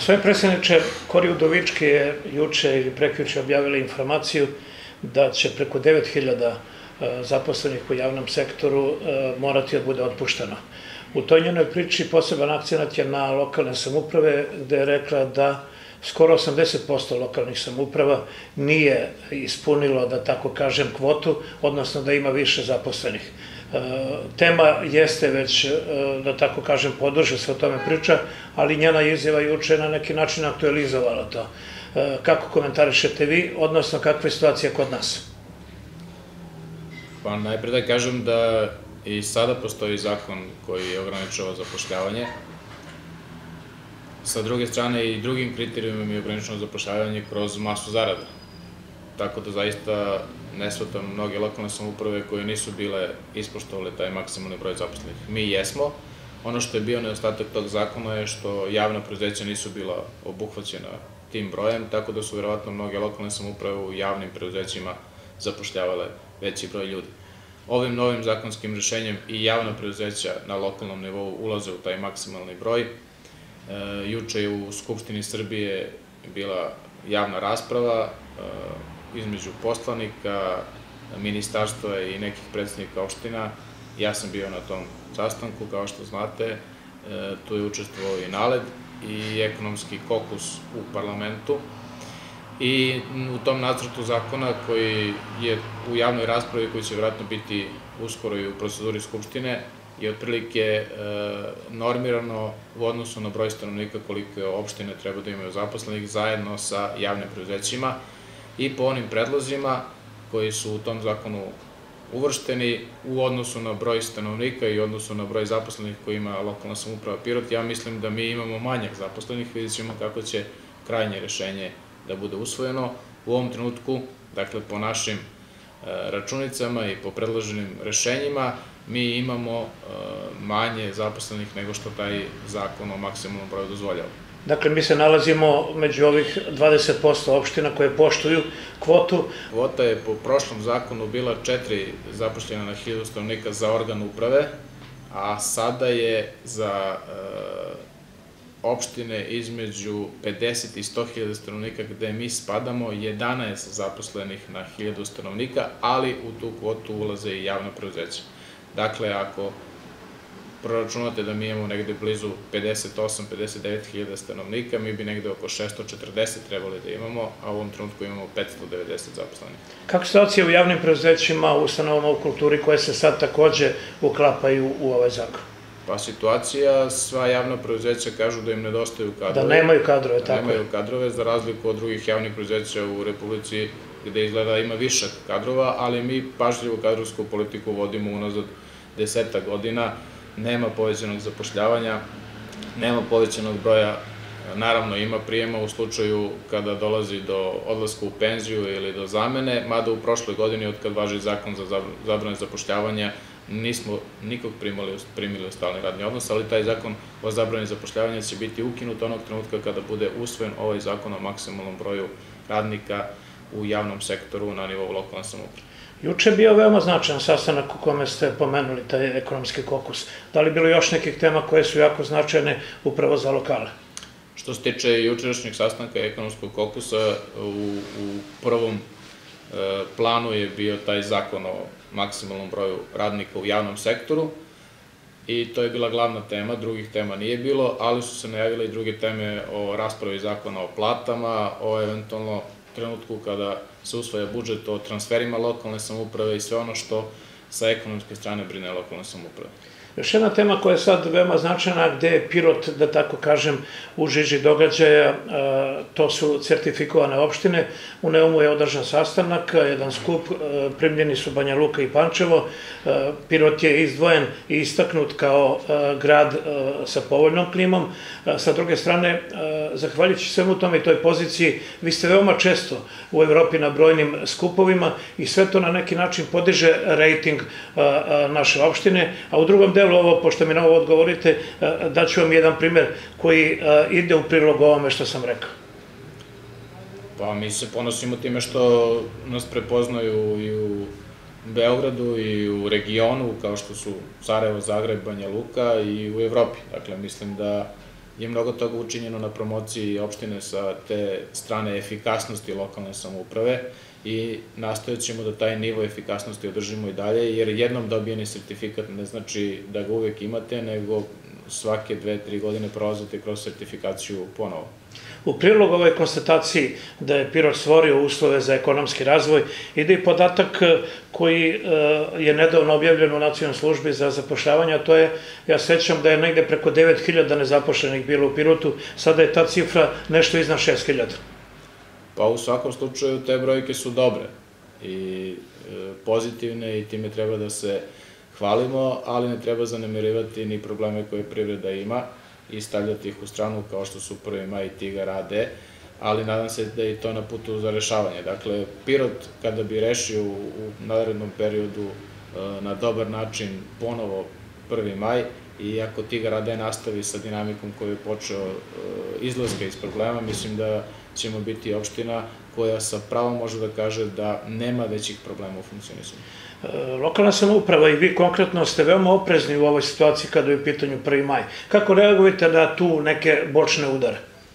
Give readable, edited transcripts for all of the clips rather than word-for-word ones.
Gospodin predsjedniče, Kori Udovički je juče ili prekjuče objavila informaciju da će preko 9.000 zaposlenih u javnom sektoru morati da bude otpušteno. U toj njenoj priči poseban akcenat je na lokalne samouprave, gde je rekla da skoro 80% lokalnih samouprava nije ispunilo, da tako kažem, kvotu, odnosno da ima više zaposlenih. Tema jeste već, da tako kažem, podrže se o tome priča, ali njena izjava juče na neki način aktualizovala to. Kako komentarišete vi, odnosno kakva je situacija kod nas? Pa najprej da kažem da i sada postoji zakon koji ograničava zapošljavanje. Sa druge strane i drugim kriterijumima je ograničeno zapošljavanje kroz masu zarada. Tako da zaista ne shvatam mnoge lokalne samouprave koje nisu bile ispoštovale taj maksimalni broj zaposlenih. Mi jesmo. Ono što je bio nedostatak tog zakona je što javna preduzeća nisu bila obuhvaćena tim brojem, tako da su verovatno mnoge lokalne samouprave u javnim preduzećima zapošljavale veći broj ljudi. Ovim novim zakonskim rešenjem i javna preduzeća na lokalnom nivou ulaze u taj maksimalni broj. Juče je u Skupštini Srbije bila javna rasprava između poslanika, ministarstva i nekih predsednika opština. Ja sam bio na tom sastanku, kao što znate. Tu je učestvovao i NALED i ekonomski kokus u parlamentu. I u tom nacrtu zakona koji je u javnoj raspravi, koji će vjerojatno biti uskoro i u proceduri Skupštine, je otprilike normirano u odnosu na broj stanovnika koliko opštine treba da imaju zaposlenih zajedno sa javnim preduzećima i po onim predlozima koji su u tom zakonu uvršteni u odnosu na broj stanovnika i u odnosu na broj zaposlenih koji ima lokalna samouprava Pirot. Ja mislim da mi imamo manjak zaposlenih, vidjet ćemo kako će krajnje rešenje da bude usvojeno. U ovom trenutku, dakle po našim računicama i po predloženim rešenjima, mi imamo manje zaposlenih nego što taj zakon o maksimalnom broju dozvoljava. Dakle, mi se nalazimo među ovih 20% opština koje poštuju kvotu. Kvota je po prošlom zakonu bila 4 zaposlena na 1000 stanovnika za organ uprave, a sada je za opštine između 50 i 100.000 stanovnika, gde mi spadamo, 11 zaposlenih na 1000 stanovnika, ali u tu kvotu ulaze i javna preduzeća. Dakle, ako proračunate da mi imamo negde blizu 58-59.000 stanovnika, mi bi negde oko 640 trebali da imamo, a u ovom trenutku imamo 590 zaposlenih. Kako situacija u javnim preduzećima, u ustanovama u kulturi koje se sad takođe uklapaju u ovaj zakon? Pa situacija, sva javna preduzeća kažu da im nedostaju kadrove. Da nemaju kadrove, tako je. Da nemaju kadrove, za razliku od drugih javnih preduzeća u Republici, gde izgleda ima višak kadrova, ali mi pažljivu kadrovsku politiku vodimo unazad 10 godina. Nema povećanog zapošljavanja, nema povećanog broja, naravno ima prijema u slučaju kada dolazi do odlaska u penziju ili do zamene, mada u prošloj godini, od kad važi zakon za zabranu zapošljavanja, nismo nikog primili u stalni radni odnos, ali taj zakon o zabrani zapošljavanja će biti ukinut onog trenutka kada bude usvojen ovaj zakon o maksimalnom broju radnika u javnom sektoru na nivou lokalne samouprave. Juče je bio veoma značajan sastanak u kome ste pomenuli taj ekonomski kokus. Da li bilo još nekih tema koje su jako značajne upravo za lokale? Što se tiče jučerašnjeg sastanka ekonomskog kokusa, u prvom planu je bio taj zakon o maksimalnom broju radnika u javnom sektoru i to je bila glavna tema, drugih tema nije bilo, ali su se najavile i druge teme o raspravi zakona o platama, o eventualno trenutku kada se usvaja budžet, o transferima lokalne samouprave i sve ono što sa ekonomske strane brine lokalne samouprave. Još jedna tema koja je sad veoma značajna, gde je Pirot, da tako kažem, u žiži događaja, to su certifikovane opštine. U Neumu je održan sastanak, jedan skup, primljeni su Banja Luka i Pančevo. Pirot je izdvojen i istaknut kao grad sa povoljnom klimom. Sa druge strane, zahvaljujući svemu tome i toj poziciji, vi ste veoma često u Evropi na brojnim skupovima i sve to na neki način podiže rejting naše opštine, a u drugom delu ovo, pošto mi na ovo odgovorite, daću vam jedan primer koji ide u prilog ovome što sam rekao. Pa mi se ponosimo time što nas prepoznaju i u Beogradu i u regionu, kao što su Sarajevo, Zagreb, Banja Luka i u Evropi. Dakle, mislim da je mnogo toga učinjeno na promociji opštine sa te strane efikasnosti lokalne samouprave i nastojat ćemo da taj nivo efikasnosti održimo i dalje, jer jednom dobijeni sertifikat ne znači da ga uvek imate, nego svake 2-3 godine prolazite kroz sertifikaciju ponovo. U prilog ovoj konstataciji da je Pirot stvorio uslove za ekonomski razvoj ide i podatak koji je nedavno objavljen u Nacionalnoj službi za zapošljavanje, a to je, ja sećam da je negde preko 9.000 nezapošljenih bilo u Pirotu, sada je ta cifra nešto iznad 6.000. Pa u svakom slučaju te brojke su dobre i pozitivne i time treba da se hvalimo, ali ne treba zanemarivati ni probleme koje privreda ima i stavljati ih u stranu kao što su 1. maj i Tigar AD, ali nadam se da je i to na putu za rešavanje. Dakle, Pirot kada bi rešio u narednom periodu na dobar način ponovo 1. maj i ako Tigar AD nastavi sa dinamikom koju je počeo izlaska iz problema, mislim da ćemo biti opština koja sa pravom može da kaže da nema većih problema u funkcionisanju. Lokalna samouprava i vi konkretno ste veoma oprezni u ovoj situaciji kada je u pitanju 1. maj. Kako reagujete na tu neke bočne udare?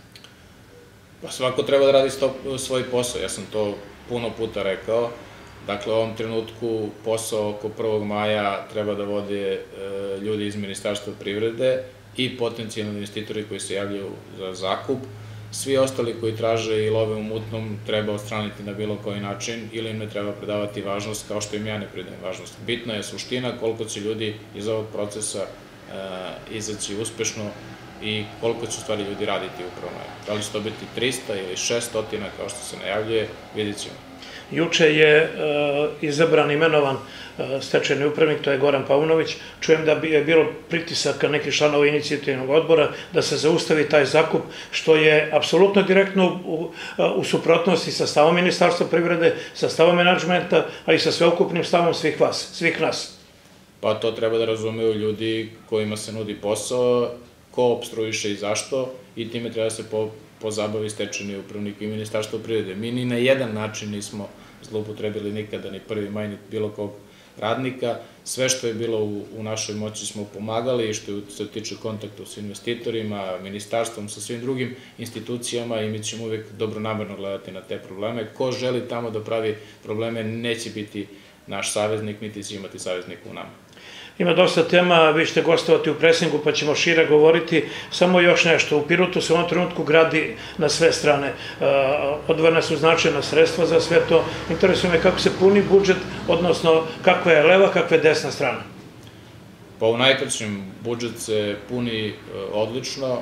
Pa svako treba da radi svoj posao, ja sam to puno puta rekao. Dakle, u ovom trenutku posao oko 1. maja treba da vode ljudi iz Ministarstva privrede i potencijalni investitori koji se javljaju za zakup. Svi ostali koji traže i love u mutnom treba odstraniti na bilo koji način ili im ne treba predavati važnost kao što im ja ne predajem važnost. Bitna je suština koliko će ljudi iz ovog procesa izaći uspešno i koliko će u stvari ljudi raditi u 1. maju. Da li će to biti 300 ili 600 kao što se najavljuje, vidjet ćemo. Juče je izabran, imenovan stečajni upravnik, to je Goran Paunović. Čujem da je bilo pritisaka nekih članova inicijativnog odbora da se zaustavi taj zakup, što je apsolutno direktno u suprotnosti sa stavom Ministarstva privrede, sa stavom menadžmenta, ali i sa sveukupnim stavom svih nas. Pa to treba da razumeju ljudi kojima se nudi posao, ko opstruiše i zašto, i time treba da se pozabavi stečajni upravnik i Ministarstvo privrede. Mi ni na jedan način nismo zloupotrebili nikada ni 1. maj, ni bilo kog radnika. Sve što je bilo u našoj moći smo pomagali i što se tiče kontakta s investitorima, ministarstvom, sa svim drugim institucijama i mi ćemo uvek dobronamerno gledati na te probleme. Ko želi tamo da pravi probleme neće biti naš saveznik, niti će imati saveznika u nama. Ima dosta tema, vi ćete gostovati u presingu pa ćemo šire govoriti. Samo još nešto, u Pirotu se u ovom trenutku gradi na sve strane. Odvojena su značajna sredstva za sve to. Interesuje me kako se puni budžet, odnosno kakva je leva, kakva je desna strana. Pa u najkraćem budžet se puni odlično,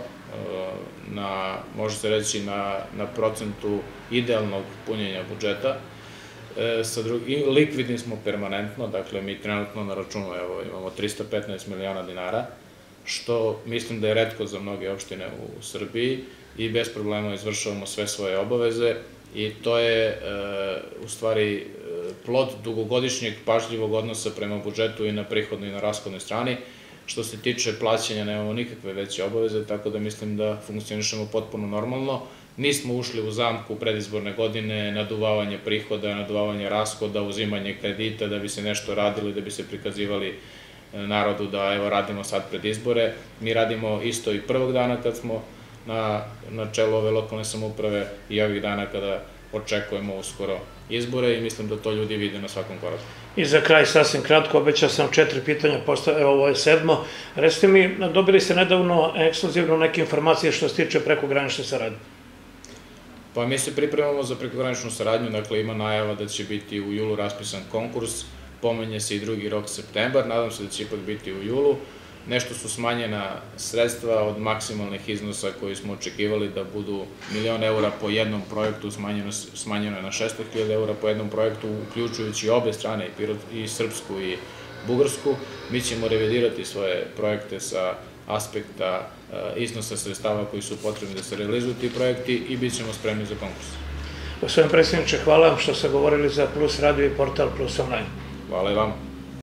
može se reći na procentu idealnog punjenja budžeta. Likvidni smo permanentno, dakle mi trenutno na računu imamo 315 miliona dinara, što mislim da je retko za mnoge opštine u Srbiji i bez problema izvršavamo sve svoje obaveze i to je u stvari plod dugogodišnjeg pažljivog odnosa prema budžetu i na prihodnoj i na rashodnoj strani. Što se tiče plaćanja nemamo nikakve veće obaveze, tako da mislim da funkcionišemo potpuno normalno. Nismo ušli u zamku predizborne godine, naduvavanje prihoda, naduvavanje rashoda, uzimanje kredita da bi se nešto radilo i da bi se prikazivali narodu da evo radimo sad pred izbore. Mi radimo isto i prvog dana kad smo na čelu ove lokalne samouprave i ovih dana kada očekujemo uskoro izbore i mislim da to ljudi vide na svakom koraku. I za kraj, sasvim kratko, obećao sam 4 pitanja, evo ovo je 7. Recite mi, dobili ste nedavno ekskluzivno neke informacije što se tiče prekogranične saradnje? Pa mi se pripremamo za prekograničnu saradnju, dakle ima najava da će biti u julu raspisan konkurs, pomenje se i drugi rok septembar, nadam se da će ipak biti u julu. Nešto su smanjena sredstva od maksimalnih iznosa koji smo očekivali da budu 1.000.000 eura po jednom projektu, smanjeno je na 600.000 eura po jednom projektu, uključujući obe strane, i srpsku i bugarsku. Mi ćemo revidirati svoje projekte sa aspekta iznosa sredstava koji su potrebni da se realizuju ti projekti i bit ćemo spremni za konkurs. Gospodin predsjedniče, hvala vam što ste govorili za Plus radio i portal Plus online. Hvala i vam.